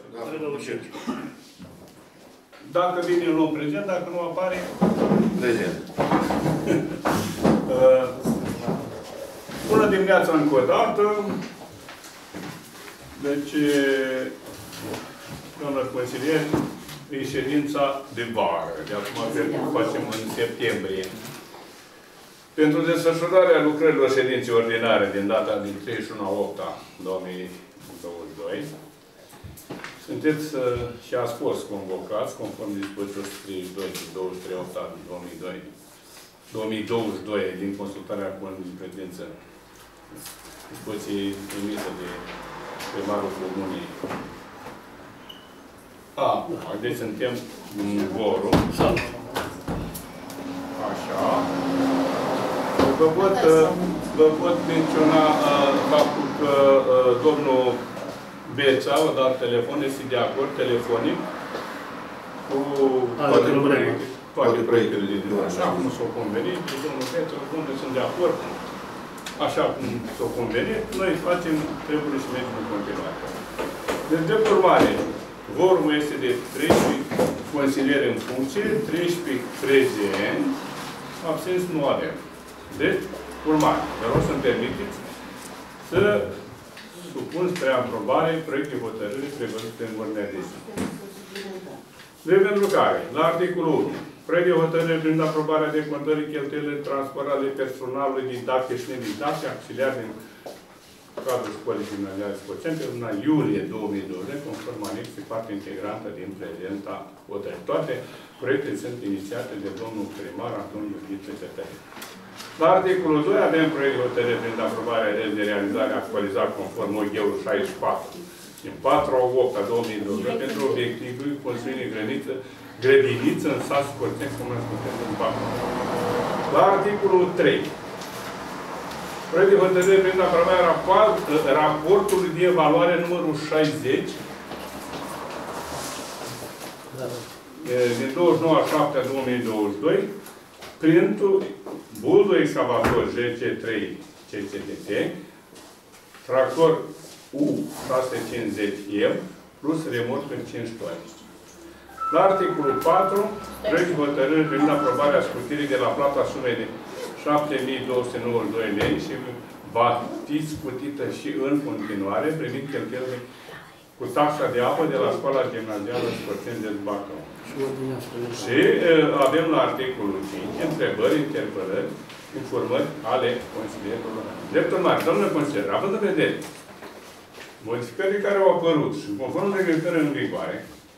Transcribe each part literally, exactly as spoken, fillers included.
Dacă vine, îl luăm prezent, dacă nu apare... Prezent. Bună dimineața încă o dată. Deci, doamnă consilier, e ședința de vară. De acum, cred că o facem în septembrie. Pentru desfășurarea lucrărilor ședinței ordinare din data din treizeci și unu a opta două mii douăzeci și doi, sunteți uh, și ați fost convocați, conform dispoziției o sută treizeci și doi din douăzeci și trei opta două mii douăzeci și doi, din consultarea cu în credință dispoziției emisă de primarul comunii. A, deci suntem în vorum. Așa. Vă pot, vă pot menționa uh, faptul că uh, domnul Beța a dat telefon, este de acord telefonic cu toate, proiecte, toate proiectele de zi. Așa cum s-au convenit, domnul Beța, domnul sunt de acord, așa cum s-au convenit, noi facem trebuie și mergem în continuare. Deci, de urmare, vorumul este de treisprezece consilieri în funcție, treisprezece prezenți, absenți nu avem. Deci, urmare, vă rog să-mi permiteți să supun spre aprobare proiect de hotărâre prevăzute în ordinea de zi. De pentru care, la articolul unu, proiect de hotărâre privind aprobarea decontării cheltuielilor transportale personalului didacte și nedidacte, auxiliar din cadrul școlii gimnaziale Scocente, în luna iulie două mii douăzeci, conform anexei parte integrantă din prezenta hotărâre. Toate proiectele sunt inițiate de domnul primar Antoniu Iubiță Cetălin. La articolul doi avem proiect de hotărâre privind aprobarea de realizare actualizat conform O G U șaizeci și patru din patru a opta două mii douăzeci pentru obiectivul construirii grăniță, grădiniță în sat Scorțeni, Comuna Scorțeni în Bacău. La articolul trei proiect de hotărâre privind aprobarea raportului de evaluare numărul șaizeci din douăzeci și nouă a șaptea două mii douăzeci și doi printul buldo excavator G C trei C C T T, tractor U șase sute cincizeci M plus remorc în cinci toni. La articolul patru, proiect de hotărâre privind aprobarea scutirii de la plata sumei de șapte mii două sute nouăzeci și doi lei și va fi scutită și în continuare, privind cheltuielile cu taxa de apă de la școala gimnazială Scorțeni de Bacău. Și uh, avem la articolul cinci întrebări, interpelări, informări ale consilierilor. Drept urmare, domnule consilier, având în vedere modificările care au apărut și conform reglementării în vigoare,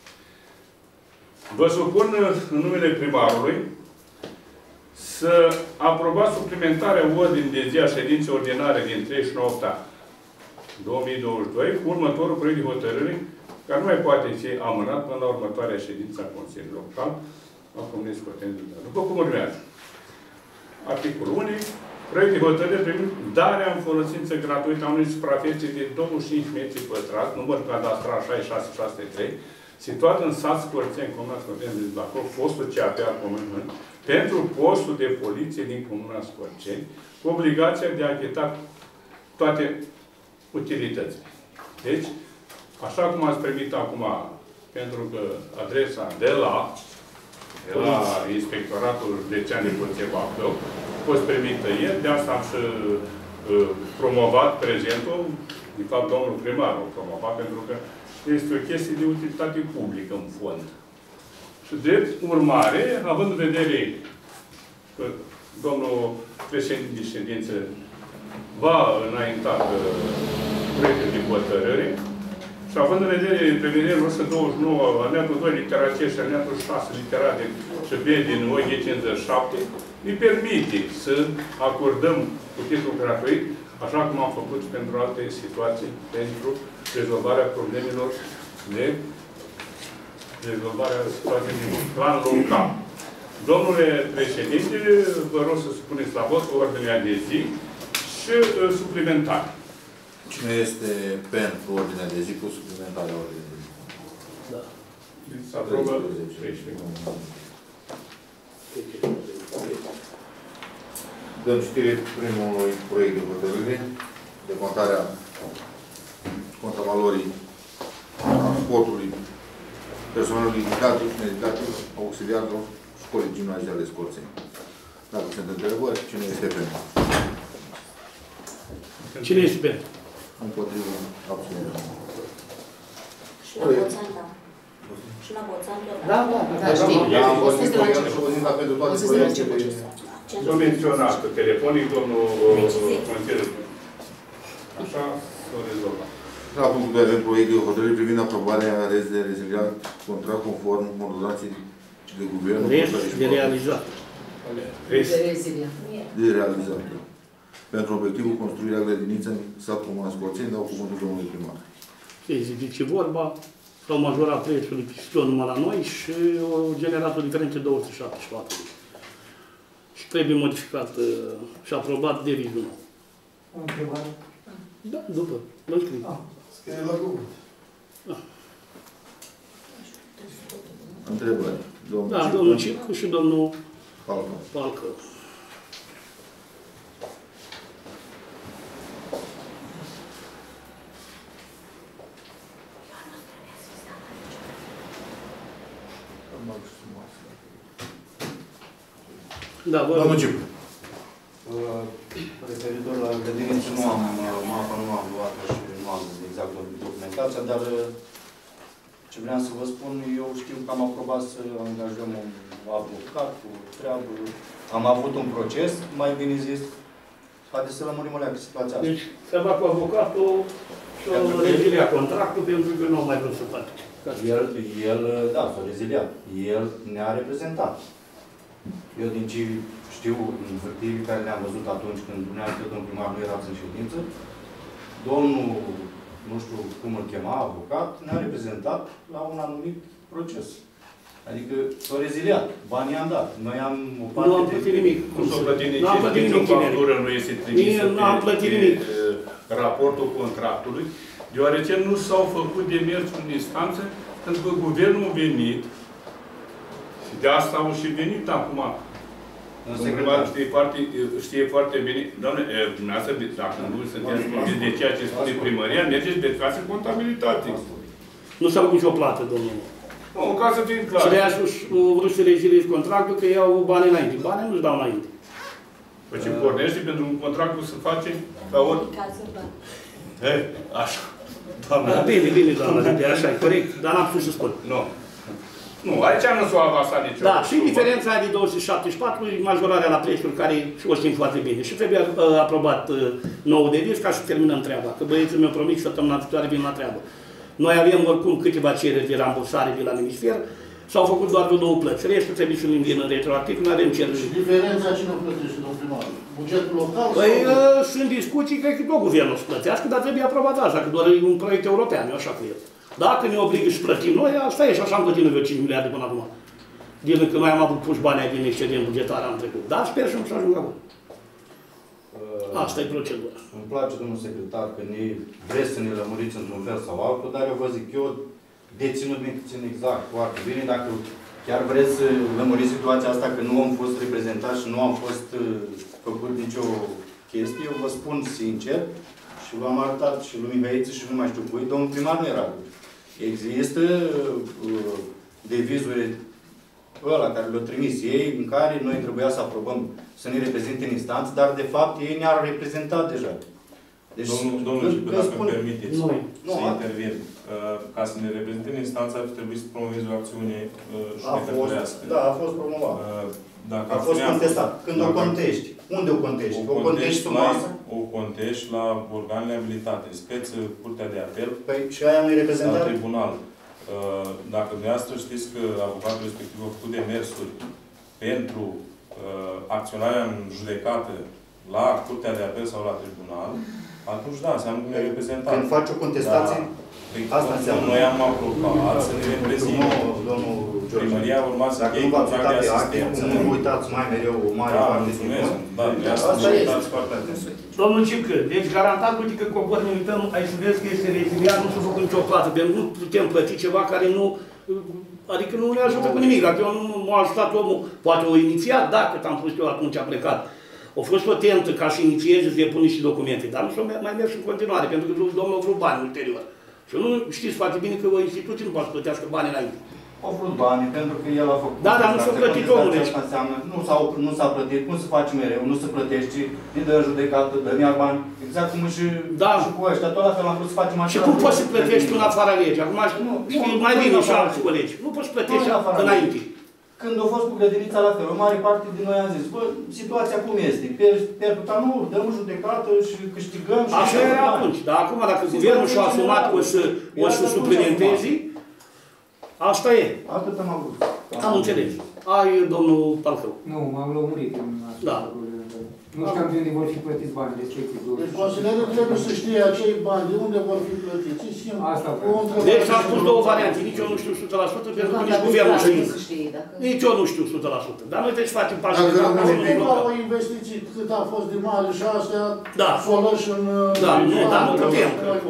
vă supun în numele primarului să aprobați suplimentarea ordinii de zi a ședinței ordinare din treizeci și nouă opta două mii douăzeci și doi cu următorul proiect de hotărâre care nu mai poate fi amânat până la următoarea ședință a Consiliului Local a Comunei Scorțeni. După cum urmează. Articolul unu. Proiect de hotărâre privind darea în folosință gratuită a unei suprafețe de douăzeci și cinci metri pătrați, număr cadastral șaizeci și șase șase sute trei, situat în sat Scorțeni, Comuna Scorțeni de Bacău, fostul C A P al Comunei, pentru postul de poliție din Comuna Scorțeni, cu obligația de a achita toate utilitățile. Deci, așa cum ați primit acum, pentru că adresa de la, de la Inspectoratul Județean de Poliție Bacău a fost primită ieri, de asta am și uh, promovat prezentul, de fapt domnul primar o promovat, pentru că este o chestie de utilitate publică în fond. Și drept urmare, având în vedere că domnul președinte de ședință va înainta proiectul de hotărâre, și având în vedere prevederea o sută douăzeci și nouă, alineatul doi, litera C și alineatul șase, litera D și B din O G cincizeci și șapte, ne permite să acordăm cu titlu gratuit, așa cum am făcut pentru alte situații, pentru rezolvarea problemelor de rezolvarea situației din plan local. Domnule președinte, vă rog să spuneți la vot ordinea de zi și uh, suplimentare. Cine este pentru ordinea de zi cu suplimentarea ordinea de zi? Da. Se aprobă treisprezece. Dăm citire primului proiect de hotărâre de contarea contravalorii transportului personalului educativ și needucativ auxiliarilor școlii gimnaziale Scorțeni. Dacă sunt întrebări, cine este pentru? Cine este pentru? Împotrivă, abținere. Și la Boțan, da. Și la Boțan, tot. Da, da, da, știu. Am văzut că el și o zi la pentru toate proiectele. S-a menționat telefonic, domnul Consiliu. Așa s-a rezolvat. La punctul doi avem proiect de hotărâre privind aprobarea rez de reziliat contract conform ordonanței de guvern. Rest de realizat. Rest. De realizat. Pentru obiectivul construirea grădiniței în satul Comunal Scorțeni, dau cuvântul domnului primar. Se zice vorba, s-au majorat prețul piston numai la noi și au generat o diferență de două sute șaptezeci și patru. Și trebuie modificat uh, și aprobat de vizul nou. O întrebare? Da, după. Mă scrie. Ah, scrie la cuvânt. Întrebări. Domnul Da, domnul Cicu și domnul Palcă. Palcă. Da, vă Domnul Cicu. Referitor la grădiniță, nu am mapa, nu am luat și nu am exact documentația, dar ce vreau să vă spun, eu știu că am aprobat să angajăm un avocat cu treabă. Am avut un proces, mai bine zis, haideți să lămurim o leacă situația asta. Deci, se va cu avocatul și o rezilia contractul pentru că nu au mai vrut să facă. El, el, da, s-a reziliat. El ne-a reprezentat. Eu din ce știu, în hârtiile care le-am văzut atunci când dumneavoastră, domnul primar, nu erați în ședință, domnul, nu știu cum îl chema, avocat, ne-a reprezentat la un anumit proces. Adică s-a reziliat, banii i-am dat. Noi am o parte Nu am plătit nimic. Nu s-a plătit Nu am plătit nici nimic. o factură, nu este trimisă Nu am plătit nimic. raportul contractului, deoarece nu s-au făcut demersul în instanță, pentru că guvernul a venit și de asta au și venit acum. Domnul primar știe foarte, știe foarte bine, doamne, dumneavoastră, dacă nu sunteți convins de ceea ce spune primăria, mergeți de casă contabilitate. Nu s-a făcut nicio plată, domnul. Nu, ca să fim clar. Și de-aia vrut să reziliez contractul că iau bani înainte. Banii nu-și dau înainte. Păi ce pornește pentru un contractul să face ca ori... He, așa. Doamne. Bine, bine, doamna, așa e corect, dar n-am putut să spun. Nu. Nu, aici nu s-o avansat nicio. Da, și diferența aia de două sute șaptezeci și patru e majorarea la prețuri care și o știm foarte bine. Și trebuie uh, aprobat uh, nou de risc ca să terminăm treaba. Că băieții mi-au promis săptămâna viitoare vin la treabă. Noi avem oricum câteva cereri de rambursare de la minister. S-au făcut doar de două plăți. Restul trebuie să îmi vină retroactiv, nu avem cereri. Și diferența cine o plătește, domnul primar? Bugetul local? Păi sau... uh, sunt discuții, cred că tot guvernul să plătească, dar trebuie aprobat asta, că doar e un proiect european, eu așa cred. Dacă ne obligă să plătim noi, asta e și așa am plătit noi cinci miliarde până acum. Din că noi am avut puși banii din excedent bugetar anul trecut. Dar sper și nu să ajung acum. Asta e procedura. Îmi place, domnul secretar, că ne vreți să ne lămuriți într-un fel sau altul, dar eu vă zic, eu deținut minte țin exact foarte bine. Dacă chiar vreți să lămuriți situația asta, că nu am fost reprezentat și nu am fost făcut nicio chestie, eu vă spun sincer, și v-am arătat și lui Mihaiță și nu mai știu cui, domnul primar nu era. Există uh, devizuri ăla care le-au trimis ei, în care noi trebuia să aprobăm să ne reprezinte în instanță, dar de fapt ei ne-au reprezentat deja. Deci, domnul, domnul Cicu, dacă îmi permiteți nu, să nu, intervin, uh, ca să ne reprezinte în instanță, ar trebui să promovezi o acțiune uh, judecătorească. Da, a fost promovat. Uh, dacă a fost contestat. Când o contești, unde o contești? O, o contești sub masă? O contești la organele abilitate, speță Curtea de Apel, păi și aia nu-i reprezentat? La tribunal. Uh, dacă dumneavoastră știți că avocatul respectiv a făcut demersuri pentru uh, acționarea în judecată la Curtea de Apel sau la tribunal, atunci da, înseamnă că ne reprezentat. Când faci o contestație, da, asta înseamnă. Noi am aprobat să ne reprezinte. Domnul Primăria urma să dacă nu v-ați uitat de acte, nu uitați mai mereu o mare da, parte din bun. Da, asta este foarte atent. Domnul Cică, deci garantat, uite că cobor ne uităm, ai să vezi că este reziliat, nu s-a făcut nicio plată, pentru că nu putem plăti ceva care nu, adică nu ne ajută cu nimic. Dacă eu nu m-a ajutat omul, poate o inițiat, da, cât am fost eu atunci a plecat. A fost o tentă ca să inițieze să depun niște documente, dar nu s-o mai mers în continuare, pentru că domnul a vrut bani ulterior. Și nu știți foarte bine că o instituție nu poate să plătească bani înainte. Au vrut bani, pentru că el a făcut. Da, dar nu s-a plătit omul. Asta înseamnă, nu s-a nu s-a plătit, cum se face mereu, nu se plătește, îi dă judecată, dă iar bani. Exact cum și, da. și cu ăștia, tot la fel am vrut să facem așa. Și cum poți să plătești în afara legii? Acum știi mai bine și alți colegi. Nu poți să plătești înainte. Când a fost cu grădinița la fel, o mare parte din noi am zis, bă, situația cum este? Pierduta nu, dăm judecată și câștigăm și... Așa era atunci, dar acum dacă guvernul și-a asumat că o să, o să suplimentezi, asta e. Atât am avut. Am înțeles. Ai, domnul Palcău. Nu, m-am lămurit în Da. Nu știam de unde vor fi plătiți banii respectiv. Deci consilierul trebuie să știe acei bani de unde vor fi plătiți. Asta deci s-a spus două variante. Nici eu nu știu o sută la sută, pentru că nici guvernul nu știe. Nici eu nu știu o sută la sută. Dar noi trebuie să facem pași de dacă nu o investiție cât a fost de mare și astea, da. să o lăși în... Da, nu, dar nu putem.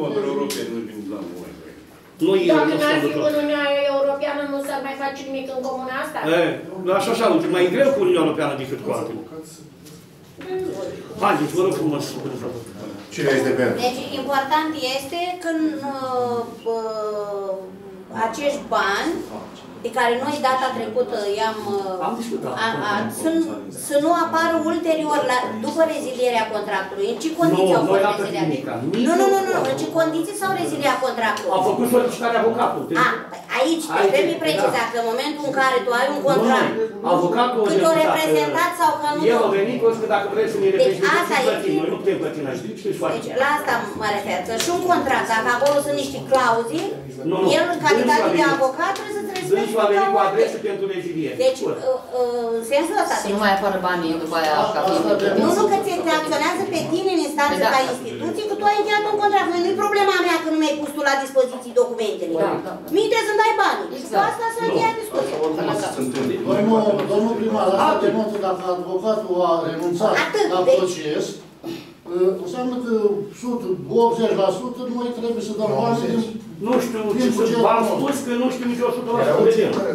Dacă n-ar fi Uniunea Europeană, nu s-ar mai face nimic în comuna asta? E, așa, așa, uite, mai e greu cu Uniunea Europeană decât cu altele. Haideți, vă rog frumos. Cine este pentru? Deci, important este că uh, uh, acești bani de care noi data trecută i-am uh, să nu apară ulterior, la, după rezilierea contractului. În ce condiții au fost rezilierea? Nu, nu, nu, nu, în ce condiții s-au reziliat contractul? Au făcut solicitarea avocatului. A, aici, aici trebuie precizat că în momentul în care tu ai un contract, avocatul cât o reprezentat sau că nu... El a venit, o că dacă vreți să ne reprezentați, noi nu putem plăti înainte. Deci la asta mă refer, că și un contract, dacă acolo sunt niște clauze, el în calitate de avocat trebuie să-ți respecte va veni cu adresă pentru reziliere. Deci, în sensul ăsta... Să nu mai apară banii după aia ca Nu, nu, că te acționează pe tine în instanță ca instituție, că tu ai încheiat un contract. Nu e problema mea că nu mi-ai pus tu la dispoziție documentele. Mie trebuie să-mi dai banii. Și cu asta să încheia discuția. Domnul primar, asta denotă dacă advocatul a renunțat la proces, înseamnă că optzeci la sută noi trebuie să dăm bani din... Nu știu, v-am spus că nu știu nici o sută la sută.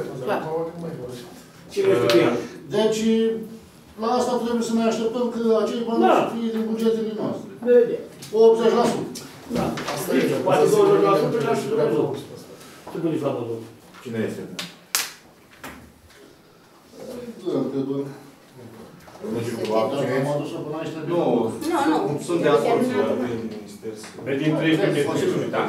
Cine este pe ea? Deci, la asta trebuie să ne așteptăm că acei bani să fie din bugetele noastre. optzeci la sută. Da. Poate douăzeci la sută și și Dumnezeu. Ce buniți la Dumnezeu? Cine este? Nu, nu, sunt de acord. Din treisprezece de da.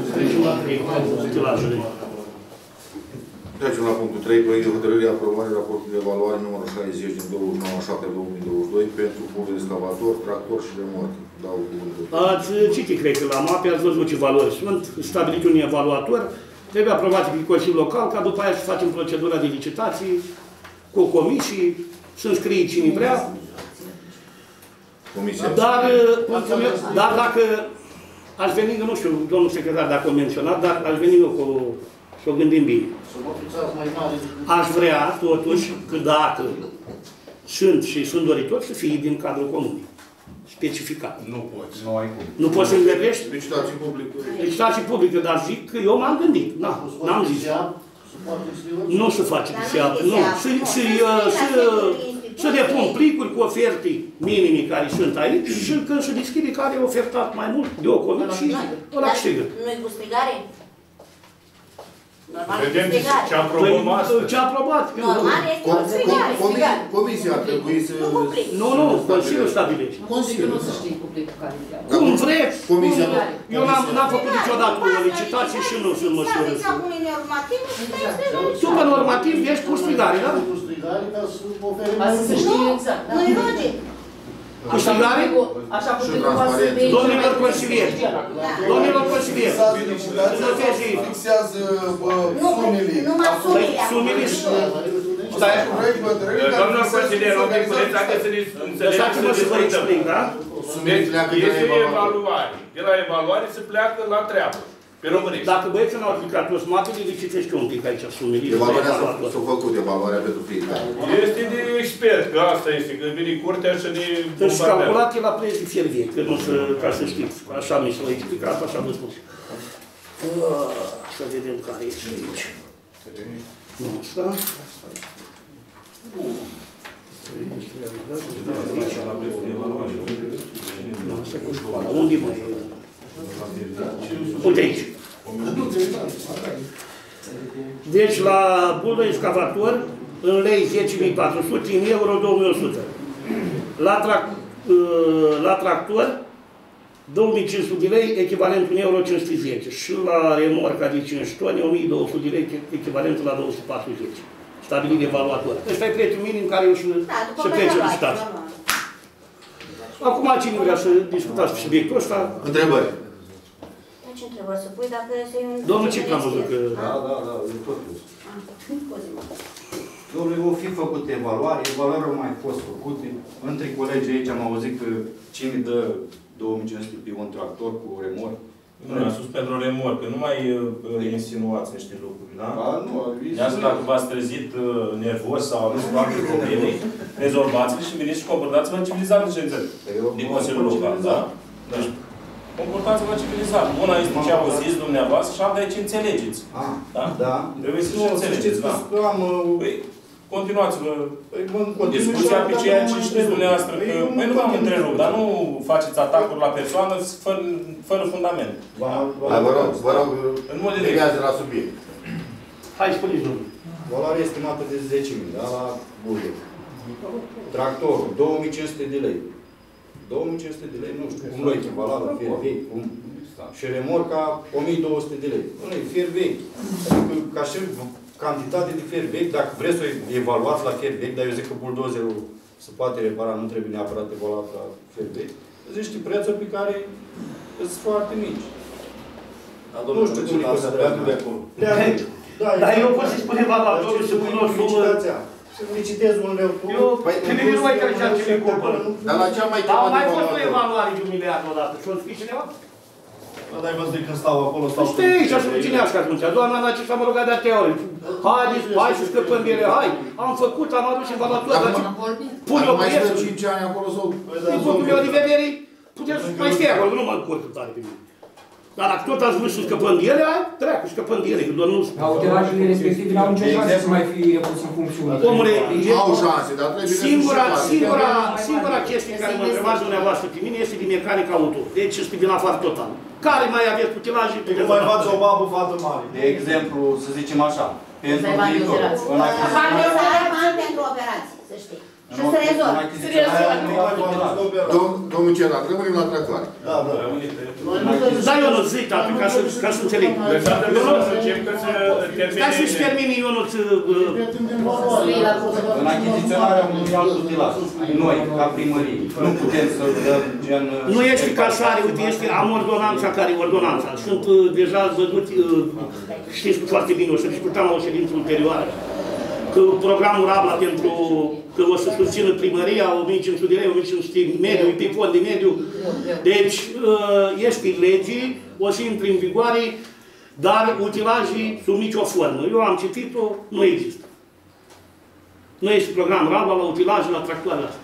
Trecem la punctul trei, proiect de hotărâre aprobare raportului de evaluare numărul șaizeci din douăzeci și nouă șapte două mii douăzeci și doi pentru pul excavator, tractor și remorcă. Dau cuvântul. Ați citit, cred că la mape, ați văzut ce valori sunt, stabilit un evaluator, trebuie aprobat de Consiliul Local, ca după aia să facem procedura de licitații cu comisii, să înscrie cine vrea. Comisia. Dar, dar dacă aș veni, nu știu, domnul secretar dacă a menționat, dar aș veni eu cu, să o gândim bine. Aș vrea, totuși, că dacă sunt și sunt doritori, să fie din cadrul comunii. Specificat. Nu poți. Nu ai cum. Nu poți să îngădești? Licitații publică. Licitații publică, dar zic că eu m-am gândit. N-am zis. Nu se face de seapă. Nu. Să depun plicuri cu oferte minime care sunt aici și când se deschide care e ofertat mai mult de o comisie și ăla câștigă. Nu-i cu strigare? Vedem ce aprobăm astăzi. Ce aprobat? Normal este cu strigare. Comisia ar trebui să... Nu, nu, Consiliul stabilește. Consiliul nu se știe publicul care e. Cum vreți? Comisia. Eu n-am făcut niciodată o licitație și nu sunt măsură. După normativ ești cu strigare, da? Cu strigare ca să ofere... Asta să știe exact. Nu-i logic. Cu strigare? Așa cum pentru poate de... Domnilor consilieri, domnilor consilieri, fixează sumele. Numai sumele. Sumele și... Stai, domnul consilier, o pic, puteți dacă să ne Lăsați-mă să vă explic, da? Deci, este evaluare. De la evaluare se pleacă la treabă. Pe românești. Dacă băieții n-au aplicat toți mapele, le citești un pic aici sumele. Evaluarea s-a făcut, evaluarea pentru fiecare. Este de expert, că asta este, că vine curtea și ne Deci calculat e la preț de fierbie, că nu să, ca să știți. Așa mi s-a explicat, așa vă spus. Să vedem care e aici. Nu, asta. Unde mai e? Uite aici. Deci la bulă excavator, în lei zece mii patru sute, în euro două mii o sută. La, trac, la tractor, două mii cinci sute de lei, echivalentul în euro cinci sute zece. Și la remorca de cinci toni, o mie două sute de lei, echivalentul la două sute patruzeci. Stabilit de evaluator. Ăsta e prețul minim care eu și Da, să plece licitați. Acum cine vrea să discutați pe subiectul ăsta? Întrebări. Ce întrebări să pui dacă este un... Domnul Cipru am văzut că... Da, da, da, e tot pus. Domnule, vor fi făcute evaluare, evaluarea au mai fost făcute. Între colegii aici am auzit că cine dă două mii cinci sute pe un tractor cu remor. Nu, am spus pentru remor, că nu mai uh, insinuați niște lucruri, da? A, nu, de-asta dacă v-ați trezit uh, nervos sau nu știu alte probleme, rezolvați-le și veniți și comportați-vă civilizat în ședință din Consiliul Local, da? Deci, comportați-vă civilizat. Una este ce auziți dumneavoastră și alta e ce înțelegeți. Ah, da? Da. Trebuie să nu, înțelegeți, da? Că am... Păi, continuați-vă Păi, discuția pe ceea ce știți dumneavoastră. Că, păi nu v-am întrerupt, dar nu faceți atacuri la persoană fără, fără fundament. Vă rog, vă rog, în mod direct. la subiect. Hai, spuneți, domnule. Valoarea estimată de zece mii, da, la buget. Tractorul, două mii cinci sute de lei. două mii cinci sute de lei, nu știu, cum l-a echivalat la fier vechi, cum... Și remorca, o mie două sute de lei. Nu, e fier vechi. Adică, ca și cantitate de fier vechi, dacă vreți să o evaluați la fier vechi, dar eu zic că buldozerul se poate repara, nu trebuie neapărat evaluat la fier vechi, zici niște prețuri pe care sunt foarte mici. Nu știu cum e să pleacă de acolo. Dar eu pot să-i spun evaluatorul să pun o sumă... Să licitez un leu tu. Eu, pe mine nu mai trecea ce mi cumpăr. Dar la ce am mai Dar chemat mai fost o evaluatorul? evaluare de un miliard odată. Și-o scris cineva? Dar ai văzut când stau acolo, stau... Știi aici, să cinească atunci. Doamna Naci s-a mă rugat de atâtea ori. Haideți, hai să scăpăm de ele, hai. Am făcut, am adus evaluator. Pune o mai stă prețul. cinci ani acolo sau... Din punctul meu de vedere, puteți mai stai acolo, nu mă încurc tare pe mine. Dar dacă tot ați vrut să scăpăm de ele, hai, treacă, scăpăm de ele, că doar nu... Autelajele respective n-au nicio șansă să mai fie pus în funcțiune. Omule, au șanse, dar trebuie să singura, se singura, singura chestie care mă întrebați dumneavoastră pe mine este de mecanică auto. Deci este din afară total. Care mai aveți utilaje? Nu mai faci o babă, fată mare. De exemplu, să zicem așa, pentru bani viitor, operații. în achiziționarea... Să ai bani pentru operații, să știi. Și să rezolvi. Domnul Cerat, rămânem la tractoare. Da, da. Da, eu nu zic, dar ca să, ca să înțeleg. Stai să-și termini, eu nu-ți... În achiziționarea unui alt utilaj, noi, ca primărie, nu putem să dăm gen... Nu este casare, uite, este, am ordonanța care e ordonanța. Sunt uh, deja văzut, uh, știți foarte bine, o să discutăm la o ședință ulterioară, că programul Rabla pentru că o să susțină primăria, o mie cinci sute de lei, o mie cinci sute de mediu, pe fond de mediu. Deci, uh, este legii, o să intre în vigoare, dar utilajii sub nicio formă. Eu am citit-o, nu există. Nu este program Rabla la utilaje, la tractoarele astea.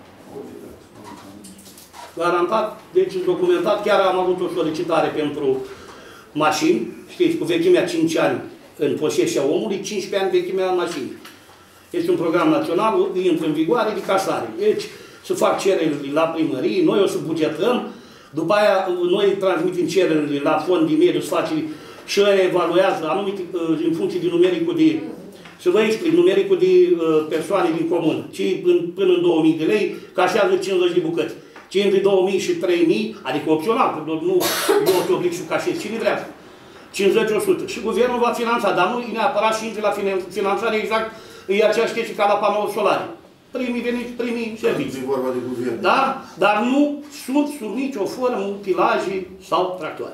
Garantat, deci documentat, chiar am avut o solicitare pentru mașini, știți, cu vechimea cinci ani în posesia omului, cincisprezece ani vechimea mașinii. Este un program național, intră în vigoare de casare. Deci, să fac cererile la primărie, noi o să bugetăm, după aia noi transmitem cererile la fond de mediu, să face și evaluează anumite, în funcție de numericul de, să vă explic, numericul de persoane din comun. Ci până în două mii de lei, cașează cincizeci de bucăți. Ci între două mii și trei mii, adică opțional, că nu eu te oblig să cașezi, cine vrea. cincizeci la sută. Și guvernul va finanța, dar nu neapărat și intre la finanțare exact, e aceeași chestie ca la panouri solare. Primii veniți, primii servicii. E vorba de guvern. Da? Dar nu sunt sub nicio formă utilaje sau tractoare.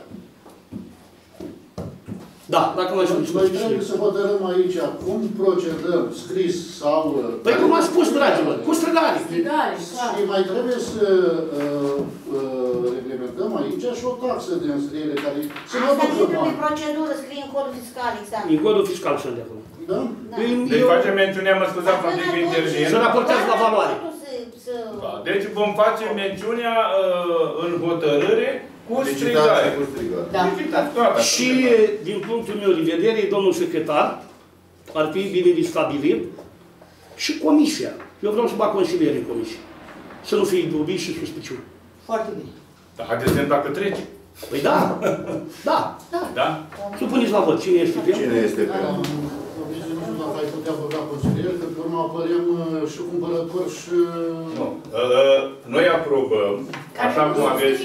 Da, dacă mai sunt Noi trebuie să hotărâm aici cum procedăm, scris sau... Păi cum a spus, dragilor, cu străgare. Și mai trebuie să uh, uh, reglementăm aici și o taxă de înscriere care... Asta trebuie pe procedură, scrie în codul fiscal, exact. În codul fiscal sunt de acolo. Da? Deci facem mențiunea, mă scuzați, un pic intervin. Se raportează la valoare. Deci vom face mențiunea în hotărâre cu strigare. Da. Și din punctul meu de vedere, domnul secretar, ar fi bine de stabilit și comisia. Eu vreau să bag consilieri în comisie. Să nu fie dubii și suspiciuni. Foarte bine. Dar haideți să vedem dacă trece. Păi da, da, da. Da? Supuneți la vot. Cine este pentru? Cine este pentru? Nu știu dacă ai putea băga consilier, că pe urmă apărem și cumpărători și... Nu. Noi aprobăm, așa cum aveți...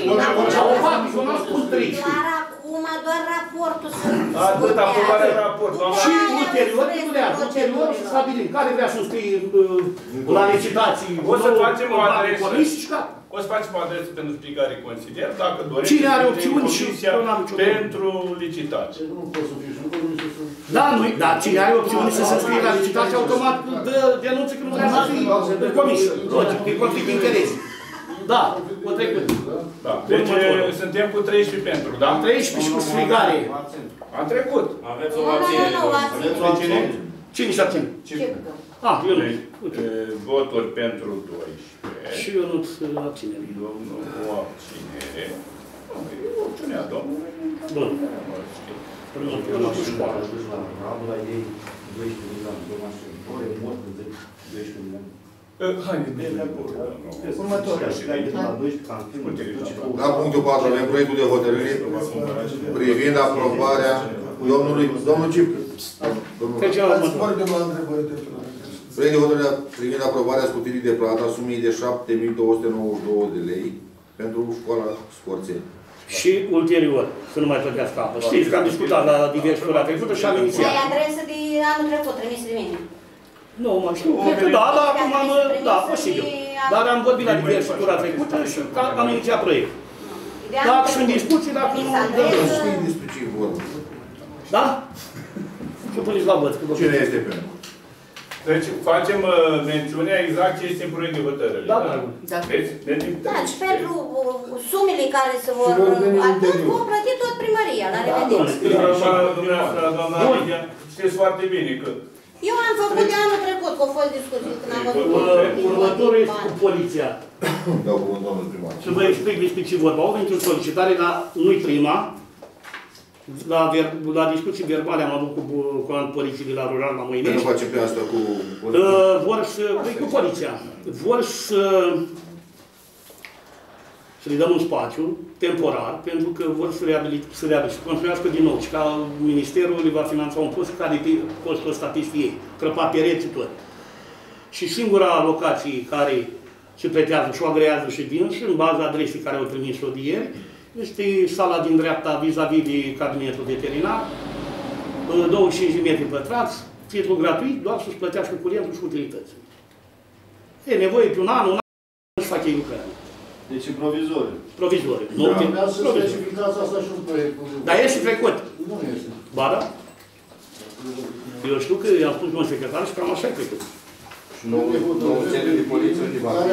Doar acum, doar raportul să... Atât, aprobarea raportului. Și ulterior, ulterior să stabilim care vrea să scrie la licitații. O să facem o adresă. O să facem o adresă pentru fiecare consilier, dacă dorește. Cine are opțiuni și pentru licitație. Nu pot să fiu și nu pot să... Da, nu, dar cine are opțiuni să se scrie la licitație, automat dă denunță că nu vrea să fie în comisie. Logic, e conflict de interese. Da, o trecut. Da, deci suntem cu treisprezece pentru, da? treisprezece și cu strigare. Am trecut. Aveți o abținere. Aveți o abținere? Cine se abține? Ah, eu nu. Voturi pentru doisprezece. Și eu nu sunt abținere. Domnul, o abținere. E opțiunea domnului. Bun. Eu nu știu dacă a dus la Rabula, ei doisprezece milioane, două mașini. Ori mult de doisprezece milioane. Haideți, bine, de acord. Următoarea, și de la doisprezece, cam filmul. La punctul patru avem proiectul de hotărâre privind aprobarea domnului, domnul Cipcă. Proiect de hotărâre privind aprobarea scutirii de plată a sumei de șapte mii două sute nouăzeci și două de lei pentru școala Scorțeni. Și ulterior, să nu mai plătească apă. Știți că am discutat la diverse ora trecută și am inițiat. Ai adresă de anul trecut, trimisă de mine. Nu, mă știu, cred că da, dar acum am, da, posibil. Dar am vorbit la diverse ora trecută și am inițiat proiectul. Dacă sunt discuții, dacă nu... Știi despre ce vorba. Da? Și puneți la văd. Cine este pentru? Deci facem uh, mențiunea exact ce este în proiect de hotărâre. Da, da. Da, deci, deci, da și pentru sumele care se vor... Atât vom plăti tot primăria, la revedere. Dumneavoastră, doamna Lidia, știți foarte bine că... Eu am făcut de anul trecut, că au fost discuții când am văzut... Următorul este cu poliția. Dau cuvântul domnul primar. Să vă explic despre ce vorba. Au venit o solicitare, la nu-i prima. La, ver, la discuții verbale am avut cu comandul poliției de la Rural la Mâine. Nu facem pe asta cu... Uh, vor să... cu poliția. Vor să... să le dăm un spațiu temporar, pentru că vor să reabilite, să reabilite, să construiască din nou. Și ca Ministerul le va finanța un post care e costul ăsta pe ei, crăpa pereții tot. Și singura locație care se pretează și o agrează și din și în baza adresei care au trimis-o de ieri, este sala din dreapta vis-a-vis de cabinetul veterinar, douăzeci și cinci de metri pătrați, titlu gratuit, doar să-și plătească curentul și utilitățile. E nevoie pe un an, un an, să facă ei lucrări. Deci e provizoriu. Provizoriu. Da, vreau să specificați asta și în proiectul. Dar ești trecut. Nu este. Ba da? Eu știu că i-am spus domnul secretar și cam așa e trecut. Și nou centru de poliție unde va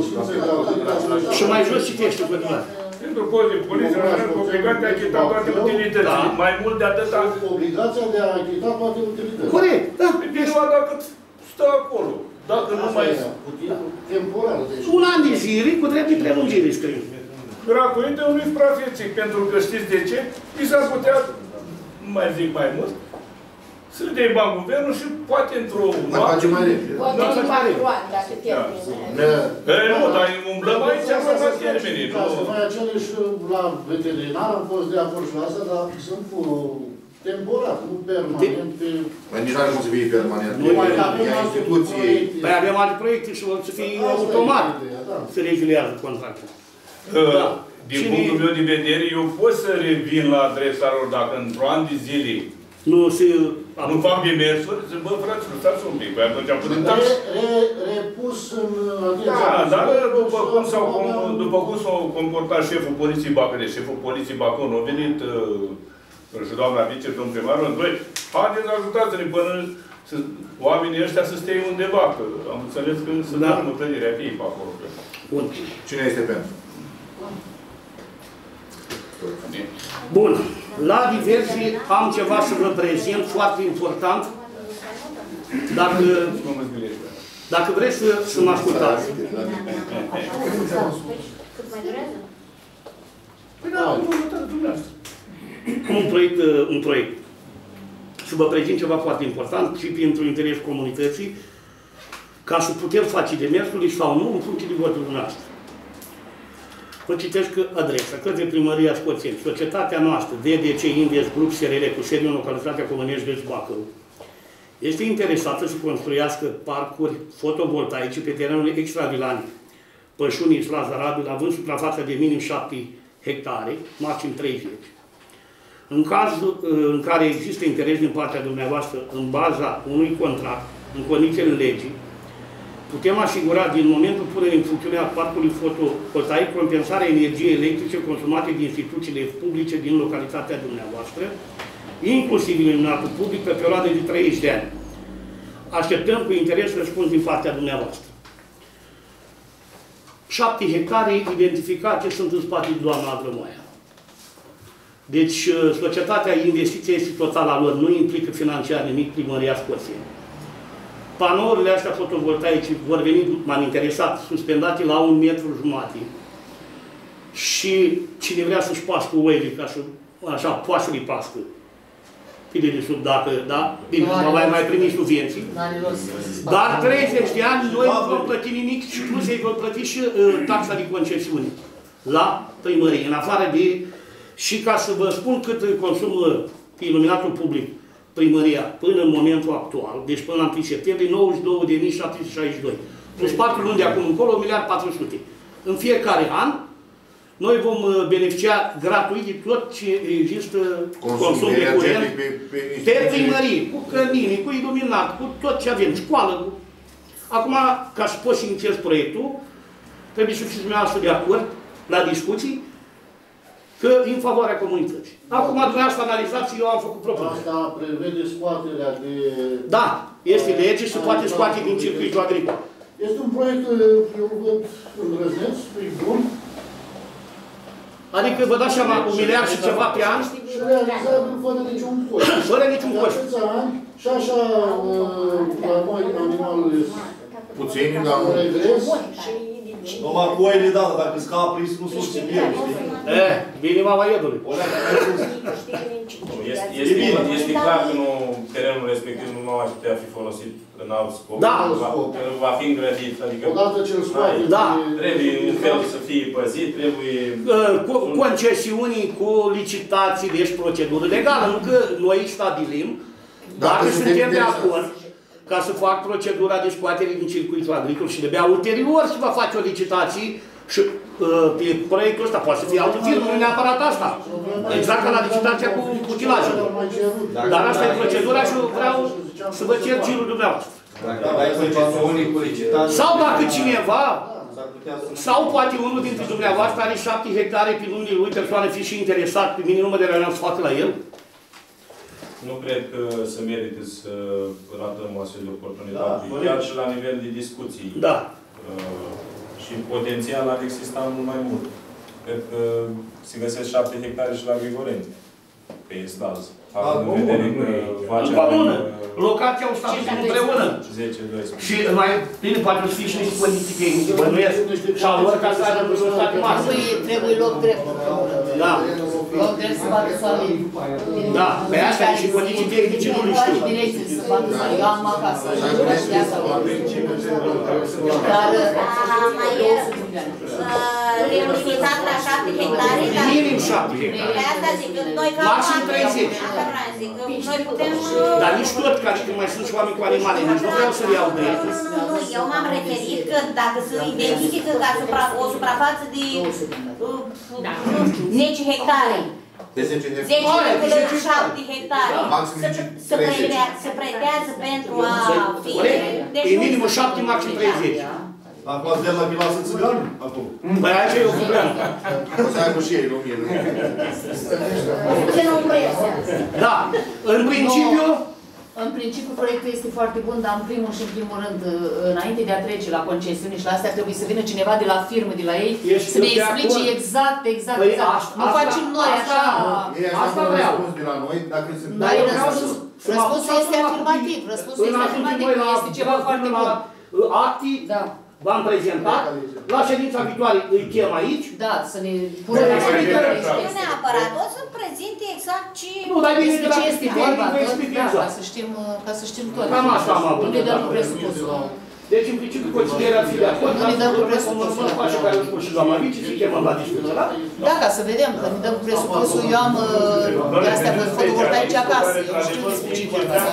fi... Și mai jos citește continuare. Pentru post de poliție, rămân obligația de a achita toate utilitățile. Mai mult de atâta... Obligația de a achita toate utilitățile. Corect, da. Deci dacă stă acolo. Dacă nu mai... Temporar. Un an de zile cu drept de prelungire scrie. Gratuită unui suprafeții, pentru că știți de ce? I s-ar putea, nu mai zic mai mult, să le dea bani guvernul și poate într-o... Mai face mai repede. Poate în patru ani, dacă termină. Nu, dar umblăm aici să fac termenii. Ca să mai aceleși la veterinar, am fost de acord și la asta, dar sunt cu temporar, nu permanent. Mai nici nu are cum să fie permanent. Nu mai avem instituții. Păi avem alte proiecte și vor să fie automat. Se regulează contractul. Din punctul meu de vedere, eu pot să revin la adresa lor dacă într-o an de zile nu se... Nu fac demersuri, zic, bă, fraților, stați un pic, păi atunci am putem tax. Repus în atenția... Da, dar după cum s-au după cum s-au comportat șeful poliției Bacăre, șeful poliției Bacău, a venit și doamna vice, domnul primarul, în doi, haideți, ajutați-ne până oamenii ăștia să stea undeva, că am înțeles că să dăm mătănirea pe ei pe acolo. Bun. Cine este pentru? Bun. La diversi am ceva să vă prezint, foarte important. Dacă, dacă vreți să, să mă ascultați. Un proiect, un proiect. Să vă prezint ceva foarte important și pentru interesul comunității, ca să putem face demersurile sau nu în funcție de votul dumneavoastră. Vă citesc adresa. Către Primăria Scoțeni. Societatea noastră, V D C Invest Group S R L, cu sediul în localitatea Comănești Vest Bacău, este interesată să construiască parcuri fotovoltaice pe terenul extravilane Pășunii și Lazarabil, având suprafața de minim șapte hectare, maxim treizeci. În cazul în care există interes din partea dumneavoastră în baza unui contract, în condițiile legii, putem asigura din momentul punerii în funcțiune a parcului fotovoltaic compensarea energiei electrice consumate de instituțiile publice din localitatea dumneavoastră, inclusiv iluminatul public, pe perioadă de treizeci de ani. Așteptăm cu interes răspuns din partea dumneavoastră. Șapte hectare identificate sunt în spatele doamna Agrămoaia. Deci, societatea investiției este totală a lor, nu implică financiar nimic Primăria Scoției. Panourile astea fotovoltaice vor veni, m-am interesat, suspendate la un metru jumate. Și cine vrea să-și pască oile, ca să, așa, poate să-i pască. Fide de sub, dacă, da? Bine, nu mai mai primi subvenții. Dar treizeci de ani noi nu vom plăti nimic și plus ei vor plăti și uh, taxa de concesiune la primărie. În afară de... Și ca să vă spun cât consumă iluminatul public primăria până în momentul actual, deci până la întâi septembrie, nouăzeci și două de mii șapte sute șaizeci și doi. Plus patru luni de acum încolo, un miliard patru sute. În fiecare an, noi vom beneficia gratuit de tot ce există consum, consum de curent pe, pe, pe primărie, cu cămine, cu iluminat, cu tot ce avem, școală. Cu... Acum, ca să poți să inițiez proiectul, trebuie să fiți dumneavoastră de acord la discuții, că în favoarea comunității. Acum, dumneavoastră analizați, eu am făcut propunere. Asta prevede scoaterea de... Da, este lege și se poate scoate din circuitul agricol. Este un proiect, eu văd, îndrăzneț, e bun. Adică vă dați seama, un miliard și ceva pe an? Și realizabil fără niciun cost. Fără niciun cost. De atâția ani, și așa, la noi animalele puțini, dar nu regres. Numai cu oile, da, dacă scapri, nu susțin eu, știi? Eh, bine mama iedului. Este clar că terenul respectiv nu va mai putea fi folosit în alt scop. Da. Va fi îngrădit. Adică odată ce îl scoate. Da. Trebuie un fel să fie păzit, trebuie... Cu concesiunii, cu licitații, deci procedură legală. Nu că noi stabilim, dacă suntem de acord, ca să fac procedura de scoatere din circuitul agricol și de-abia ulterior se va face o licitație și uh, pe proiectul ăsta poate să fie altă firmă, nu neapărat asta. Exact ca la licitația cu utilajul. Dar asta e procedura și vreau să vă cer girul dumneavoastră. Sau dacă cineva, sau poate unul dintre dumneavoastră are șapte hectare pe lungile lui, persoană fi și interesat, pe mine nu mă deranjează să facă la el. Nu cred că se merită să ratăm o astfel de oportunitate, da, chiar și la nivel de discuții. Da. Uh, și potențial ar exista mult mai mult. Cred că se găsesc șapte hectare și la Grigoreni, pe Estaz. Având în vedere că facem... În comună. Locația au stat împreună. zece doisprezece. Și mai bine poate să fie și niște condiții tehnice, bănuiesc. Și al lor ca să aibă rezultate mari. Trebuie loc drept. Da. Loc drept să bată soarele. Da, pe asta e și condiții tehnice, nu le știu. Direcție să bată soarele. Eu am acasă. Dar... Le-am limitat la șapte hectare. Minim șapte hectare. Pe asta zic, că noi ca... Maxim treizeci. Noi putem... Dar nici tot, ca și când mai sunt și oameni cu animale, nici nu vreau să-l iau dreptul. Nu, nu, eu m-am referit că dacă se identifică ca o suprafață de zece hectare, de zece hectare până la șapte hectare, se pretează pentru a fi... E minimul șapte, maxim treizeci. Acum de la Milasă Țigani? Acum. Păi aici e o problemă. O să aibă și ei, nu mie. Da, în principiu... În principiu, proiectul este foarte bun, dar în primul și în primul rând, înainte de a trece la concesiuni și la astea, trebuie să vină cineva de la firmă, de la ei, să ne explice exact, exact, exact. Nu facem noi așa... Asta vreau. Dar răspunsul este afirmativ. Răspunsul este afirmativ, este ceva foarte bun. Actii, v-am prezentat, la ședința viitoare îi chem aici. Da, să ne pună la Nu neapărat, o să prezinte exact ce... Nu, dar bine ce este vorba, exact. ca să știm, ca să știm tot. Cam asta am avut. Nu ne dăm presupusul. Deci, în principiu, consilierea ar fi de acord, dar să recomandăm face care o spus și doamna Vici, să chemăm la discuție, da? Da, ca să vedem, că ne dăm presupusul, eu am de astea fotovoltaice acasă, eu știu despre ce vorba, da?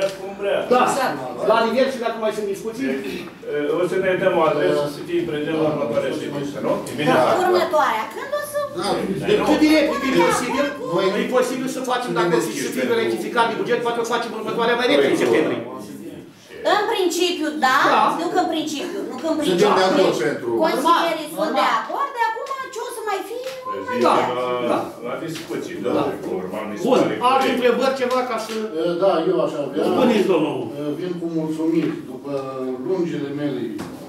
Da, la diversi, dacă mai sunt discuții, o să ne dăm o adresă să fie prezent la următoarea ședință, nu? Următoarea, când o să... Cât de repede e posibil, e posibil să facem, dacă o să fie rectificat de buget, poate o facem următoarea mai repede, în septembrie. În principiu, da, da, nu că în principiu, nu că în principiu. Suntem de acord pentru... Consilierii sunt de acord, de acum ce o să mai fie, mai da, da. La discuții, da, da. Urma, bun, alte întrebări, ceva ca să... Da, eu aș avea... Spuneți, domnul. Vin cu mulțumiri după lungile mele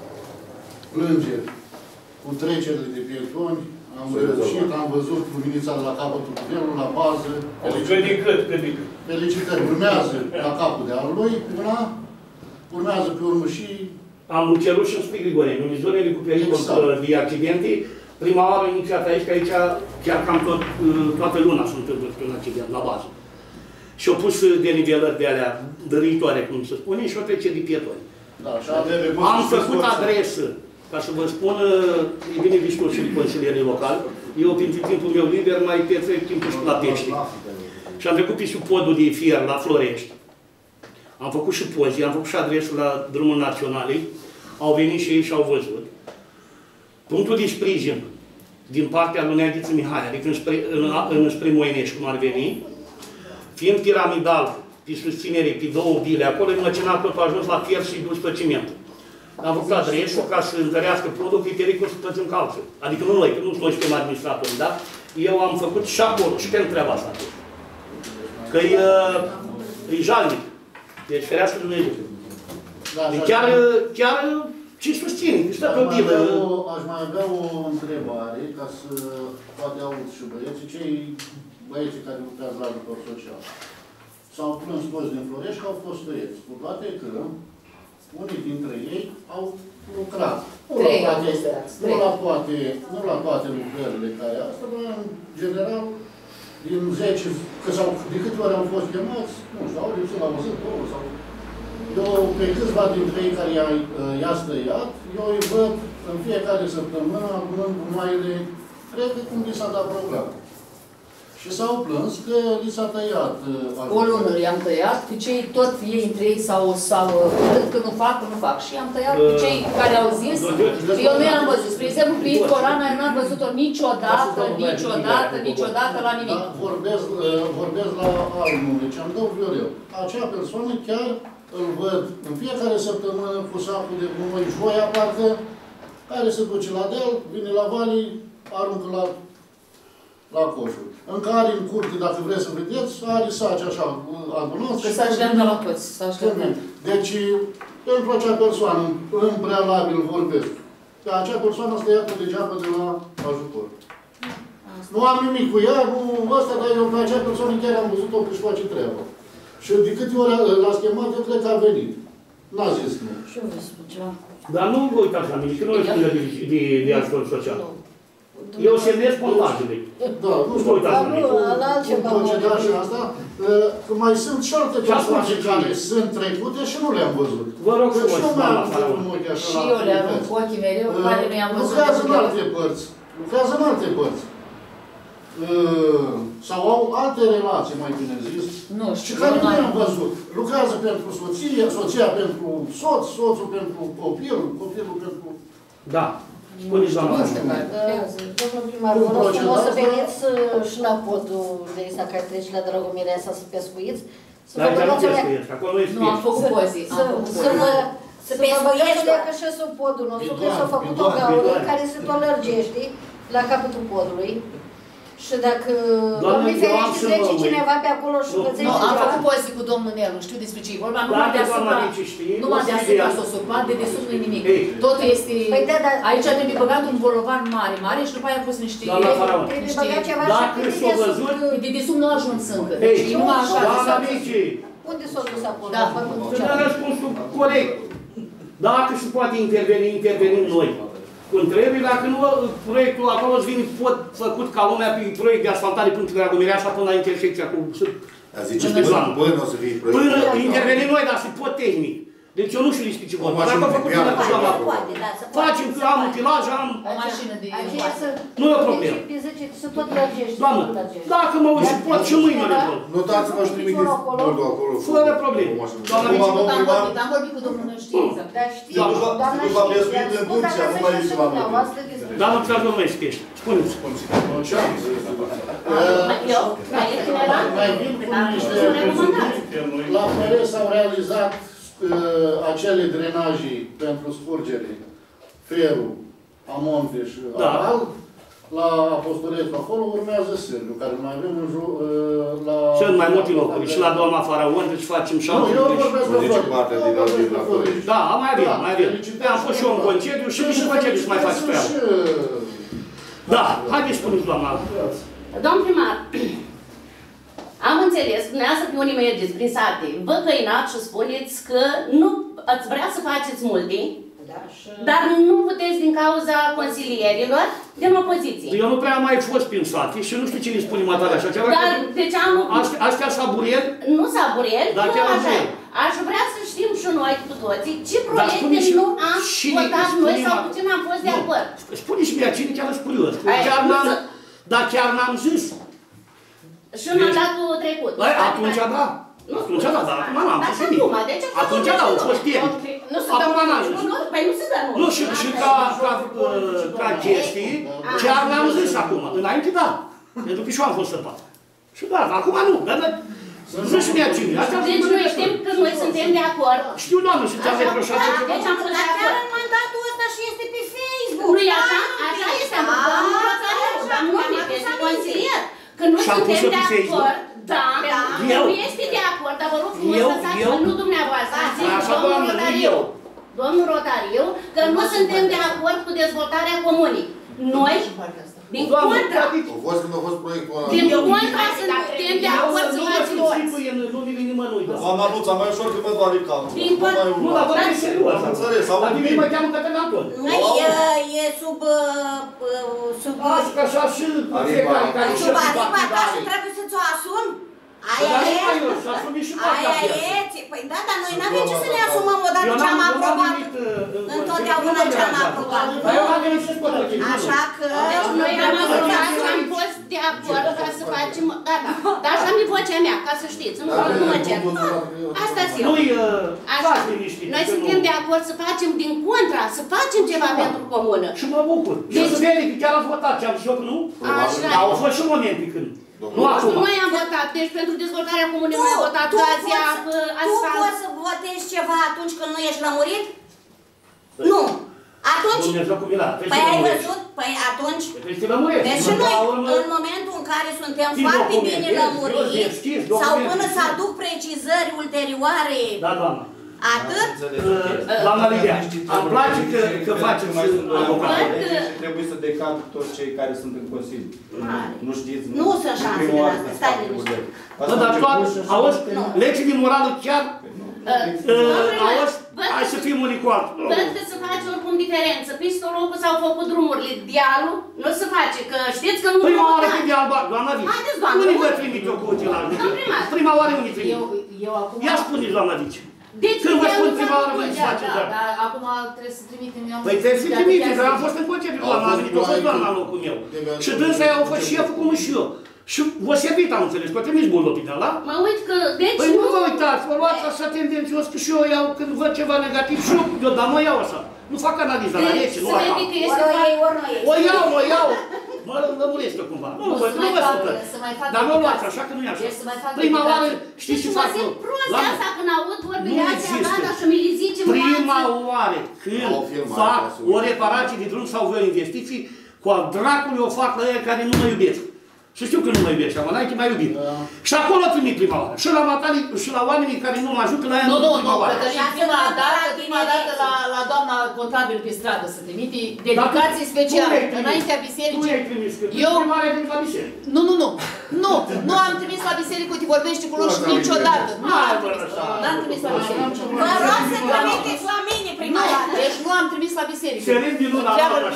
plângeri cu trecerile de pietoni. Am reușit, am văzut luminița de la capătul tunelului, la bază. Cât de cât, cât de cât. Felicitări, urmează la capul de alului, una, urmează pe urmă și... Am cerut și în Spui Grigore, în zonele cu pericol exact. De accidente. Prima oară inițiat aici, că aici chiar cam tot, toată luna sunt în accident, la bază. Și au pus denivelări de alea dăritoare, cum se spune, și o trece de pietoni. Da, am făcut adresă, ca să vă spun, e bine discurs și de consilierii locali. Eu, pentru timpul meu liber, mai petrec timpul la pește. Și am trecut pe sub podul de fier la Florești. Am făcut și poze, am făcut și adresă la drumul naționale. Au venit și ei și au văzut. Punctul de sprijin din partea lui Neaghiță Mihai, adică înspre, în, în, spre Moinești, cum ar veni, fiind piramidal, pe susținere, pe două bile, acolo măcinat tot a ajuns la fier și dus pe ciment. Am făcut adresă ca să întărească podul, că e pericol să plățim calțul. Adică nu noi, că nu noi suntem administratori, da? Eu am făcut și acolo, și pentru treaba asta. Că e, e jalnic. Deci ferească Dumnezeu. Da, chiar, chiar ce susține, stă pe o bilă. Aș mai avea o întrebare, ca să poate aud și băieții, cei băieții care lucrează la ajutor social. S-au plâns toți din Florești că au fost tăieți. Cu toate că unii dintre ei au lucrat. Nu la toate, nu la toate, nu la toate lucrările care asta, dar în general, din zece, că sau de câte ori au fost chemați, nu știu, au lipsit la o zi, două, sau... Eu, pe câțiva dintre ei care i-a stăiat, eu îi văd în fiecare săptămână, adunând gunoaiele, cred că cum li s-a dat program. Și s-au plâns că li s-a tăiat ajutor. O lună i-am tăiat, pe cei tot ei între ei s-au hotărât că nu fac, că nu fac. Și i-am tăiat pe cei care au zis, că eu nu i-am văzut. Spre exemplu, pe Corana, eu n-am văzut-o niciodată, niciodată, niciodată la nimic. Vorbesc, vorbesc la alt nume, ce am dat Viorel. Acea persoană chiar îl văd în fiecare săptămână cu sacul de gunoi, joia parcă, care se duce la deal, vine la vali, aruncă la la coșul. În care, în curte, dacă vreți să vedeți, are saci așa, adunați. Că saci le-am la toți. Deci, pentru acea persoană, în prealabil vorbesc, că acea persoană a stăiat degeaba de la ajutor. Asta. Nu am nimic cu ea, nu ăsta, dar eu pe acea persoană chiar am văzut-o că își face treaba. Și de câte ori l-a schemat, eu cred că a venit. N-a zis nu. Și eu vă spun ceva. Dar nu vă uitați la mine, că nu răspundă de, de, de ajutor social. Eu semnez montajele. Da, nu vă uitați la mine. Cu proceda și asta, că mai sunt și alte persoane care sunt trecute și nu le-am văzut. Vă rog să și nu mai am văzut în ochi așa. Și eu le-am cu ochii mereu, care nu i-am văzut. Lucrează în alte părți. Lucrează în alte părți. Sau au alte relații, mai bine zis. Nu știu. Și care nu i-am văzut. Lucrează pentru soție, soția pentru soț, soțul pentru copil, copilul pentru... Da. Spuneți, doamna. Domnul primar, vă rog frumos să veniți și la podul de ăsta care trece la Dragomirea asta să pescuiți. Dar aici nu pescuiesc, acolo nu e Nu, am făcut pozi. Să pescuiesc că și sub podul nostru, că s-a făcut o gaură care se tot lărgește la capătul podului. Și dacă domnul ferește trece cineva pe acolo și găsește... Nu, am făcut poze cu domnul Nelu, știu despre ce e vorba, numai deasupra, numai deasupra s-o supat, de desubt nu-i nimic. Totul este... Aici trebuie băgat un bolovan mare, mare și după aia pus niște... Trebuie băgat ceva și de desubt. De desubt nu a ajuns încă. Deci e numai așa de s-a dus. Unde s-a dus acolo? Da. Să dă răspunsul corect. Dacă se poate interveni, intervenim noi. Când trebuie, dacă nu, proiectul acolo îți vine pot făcut ca lumea pe proiect de asfaltare până la Dragomireasa, până la intersecția cu... Dar ziceți că până o să fie proiect... Până intervenim noi, dar se pot tehnic. Deci eu nu știu despre ce vorba. Dacă am făcut una cu doamna, facem că am utilaj, am... O mașină de... Nu e o problemă. Să tot lărgești. Doamnă, dacă mă uiți, pot și mâine le pot. Notați-vă și trimiteți bordul acolo. Fără probleme. Doamna Vici. Am vorbit cu domnul, nu știu exact. Dar știi, doamna știi, i-am spus dacă să știu să dumneavoastră despre... Doamna Pțează, nu mai știi. Spuneți. Mai vin cu niște recomandări. La F R s-au realizat acele drenaje pentru scurgere, ferul, amonte și aval. La Apostolescu acolo urmează Sârbiu, care mai avem în jur, la... Cel mai multe locuri. Și la doamna Faraon, deci facem și alții. Nu, eu vorbesc de Florești. Da, mai avem, mai avem. Am fost și eu în concediu și nici în concediu să mai faci treabă. Da, haideți spuneți, doamna. Domn primar, am înțeles, dumneavoastră pe unii mergeți prin sate, vă căinați și spuneți că nu ați vrea să faceți multe, dar nu puteți din cauza consilierilor din opoziție. Eu nu prea am mai fost prin sate și nu știu cine spune matale așa ceva. Dar de ce am... Astea saburieri? Nu saburieri, nu așa. Aș vrea să știm și noi cu toții ce proiecte nu am votat noi sau cu ce n-am fost de acord. Spune și mie cine chiar îți curios. Dar chiar n-am zis. Și în mandatul trecut. Atunci da. Atunci da, dar acum n-am zis nimic. Atunci da, au fost temi. Acum n-am zis. Păi nu se dă nu. Nu, și ca chestii, chiar n-am zis acum. Înainte da. Pentru că și eu am fost săpat. Și da, acum nu. Zici și mie cine. Deci noi știm că noi suntem de acord. Știu, doamnă, și ți-am reproșat. Deci am fost de acord. Chiar în mandatul ăsta și este pe Facebook. Nu e așa? Așa este. Am numit, este consilier. Că nu suntem de acord, da, nu este de acord, dar vă rog frumos să lăsați-mă, nu dumneavoastră, domnul Rotariu, domnul Rotariu, că nu suntem de acord cu dezvoltarea comunii. Noi, din contra, au fost când a fost proiectul ăla. din contra suntem de acord să facem toți. Nu vine nimănui. Doamna Nuța, mai ușor că mă doare capul. Din contra, nu, dar vorbim serios. Am înțeles, am Dar nimeni mă cheamă Cătălin Anton. E sub... sub... Asta așa și fiecare care sub aripa ta și trebuie să ți-o asumi? Aia e? Aia e? Păi da, dar noi n-avem ce să ne asumăm odată ce am aprobat. Întotdeauna ce am aprobat. Așa că... Deci noi am aprobat și am fost de acord ca să facem... Gata. Dar așa mi-e vocea mea, ca să știți. Nu mă cer. Asta-s eu. Noi suntem de acord să facem din contra, să facem ceva pentru comună. Și mă bucur. Și să vede că chiar ați votat ce am zis eu că nu? Dar au fost și momente când. Nu acum. Noi am votat, deci pentru dezvoltarea comunei noi am votat gazia, asfalt. Tu poți să votezi ceva atunci când nu ești lămurit? Nu. Atunci... Păi ai văzut? Păi atunci... Deci și noi, în momentul în care suntem foarte bine lămuriți, sau până să aduc precizări ulterioare... Da, doamnă. Atât? Doamna Lidia, îmi place că faceți avocat. Trebuie să decad toți cei care sunt în Consiliu. Nu știți? Nu sunt șansele astea, stai liniștit. Bă, dar toată, auzi, legii din morală chiar, auzi, hai să fim unii cu altul. Văd că se face oricum diferență. Pistolocul s-au făcut drumurile, dealul nu se face, că știți că nu... Prima oară pe deal, doamna Vici. Haideți, doamna. Unii vă trimit eu cu utilaj. Prima oară unii trimit. Ia spuneți, doamna Vici. Când vă spun prima oară, vă zici face, da. Dar acum trebuie să trimitem. Păi trebuie să trimitem, dar am fost în concediu, doamna, a venit, a fost doamna în locul meu. Și dânsa aia au fost șeful cum și eu. Și vă servit, am înțeles, că trimis buldopii de ăla. Mă uit că, deci păi nu vă uitați, vă luați așa tendențios, că și eu iau, când văd ceva negativ, și eu, dar nu iau așa. Nu fac analiza la rece, nu așa. O iau, o iau. Mă lămuresc eu cumva. Nu, vă supăr. Dar nu o luați așa, că nu e așa. Prima oară, știți ce fac eu? Prostia asta când aud vorbile astea, gata, și mi le zice prima oară când fac o reparație de drum sau vreo investiții, cu al dracului o fac la ei care nu mă iubesc. Și știu că nu mă iubește, am înainte m-a iubit. Și acolo trimit prima oară. Și la matali, și la oamenii care nu mă ajută, la ea nu, nu, prima nu, oară. Cătălin, prima dată, prima dată la, la doamna contabil pe stradă să trimite dedicații speciale, înaintea bisericii. Tu ai trimis, că eu... prima oară ai trimis la biserică. Nu, nu, nu. Nu, nu am trimis la biserică, uite, vorbește cu lor și niciodată. Nu am trimis. Nu am trimis la biserică. Vă rog să trimiteți la mine prima dată. Deci nu am trimis la biserică. Serin din luna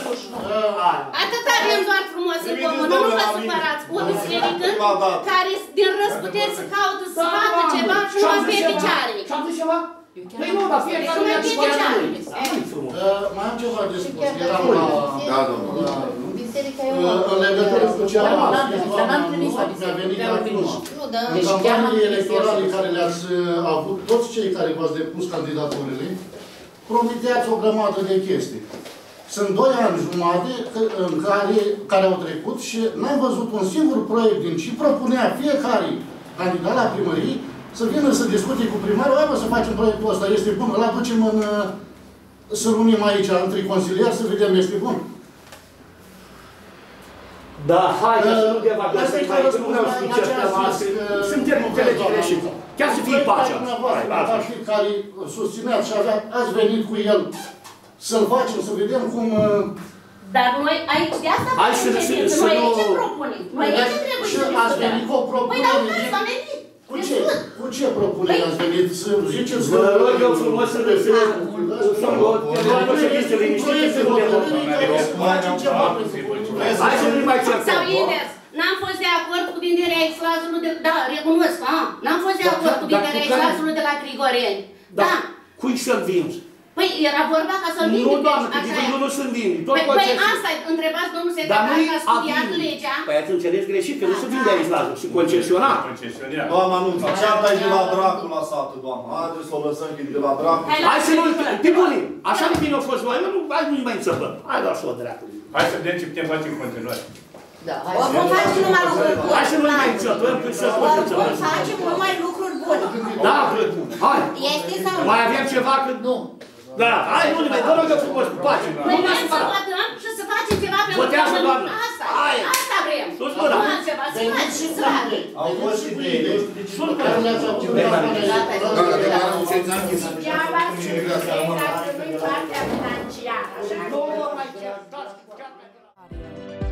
atât avem doar frumos în comună, nu vă supărați. O biserică care din răsputeri să caută să facă ceva și nu pe picioare. ceva? Păi nu, dar fiecare nu i-a dispoziția lui. Mai am ceva de spus. Eram la... Da, domnul. În legătură cu ce am mi-a venit acum. În campaniile electorale care le-ați avut, toți cei care v-ați depus candidaturile, promiteați o grămadă de chestii. Sunt doi ani jumate în care, care au trecut și n-am văzut un singur proiect din ce propunea fiecare candidat la primărie să vină să discute cu primarul, hai mă să facem proiectul ăsta, este bun, îl aducem în... să unim aici, între consilieri, să vedem, este bun. Da, hai, că să nu devagăm, să mai nu vreau să certăm astăzi. Suntem înțelegi greșit. Chiar să fie pacea. Care susțineați și ați venit cu el să-l facem, să vedem cum... Dar noi aici, de asta facem ședință, noi aici ce propunem. Noi aici trebuie să discutăm. Ați venit cu o propunere. Păi, dar nu, s-a venit. Cu ce? Cu ce propunere ați venit? Să ziceți... Vă rog eu frumos să le fie... Să vă rog ședință liniștită să nu devagăm. Hai să nu mai certăm. Sau invers. N-am fost de acord cu vinderea exlazului de... Da, recunosc, a? N-am fost de acord cu vinderea exlazului de la Grigoreni. Da. Cui să-l vinzi? Păi era vorba ca să-l vinde. Nu, doamnă, că eu nu sunt vinde. Păi asta, întrebați domnul secretar că a studiat legea. Păi ați înțeles greșit, că nu se vinde exlazul, se concesionat. Doamna Anunța, ceata e de la dracu la satul, doamna. Haideți să o lăsăm că e de la dracu. Hai să nu-l... Pe bune, așa de bine au fost noi, hai nu-i mai înțăpăm. Hai doar să o dracu. Hai să vedem ce putem face în continuare. Da, hai să vom face numai lucruri bune. Hai să nu mai înțăpăm, cât să pot înțăpăm. Vom face numai lucruri bune. Da, hai. Este sau nu? Mai avem ceva cât... Nu. Da, hai, nu mai, vă rog eu frumos, cu pace. Noi vrem să votăm și să facem ceva pentru Votează, doamnă. Asta, asta vrem. Sus mâna. Nu altceva, să facem, să facem. Au fost și idei. Sus mâna. Degeaba să nu-i partea financiară, așa? Nu, mai chiar, dați, chiar.